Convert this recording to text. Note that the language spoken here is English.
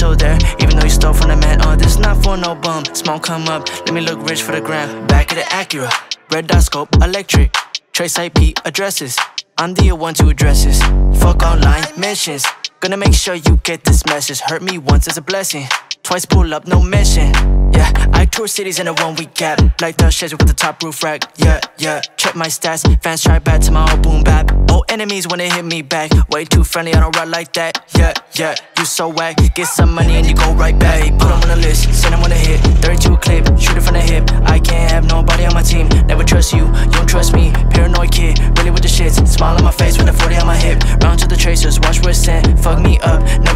still there, even though you stole from the man. This is not for no bum. Smoke come up, let me look rich for the gram. Back of the Acura, red dot scope, electric. Trace IP addresses, I'm the one to address this. Fuck online mentions, gonna make sure you get this message. Hurt me once is a blessing, twice pull up, no mention. Yeah, I tour cities in a 1 week gap, like the shades with the top roof rack. Yeah, check my stats, fans try back to my old boom bap. Old enemies wanna hit me back, way too friendly, I don't ride like that. Yeah, you so whack, get some money and you go right back. Hey, put them on the list, send them on the hit, 32 clip, shoot it from the hip. I can't have nobody on my team, never trust you, you don't trust me. Paranoid kid, really with the shits, smile on my face with a 40 on my hip. Round to the tracers, watch where it's sent, fuck me up, no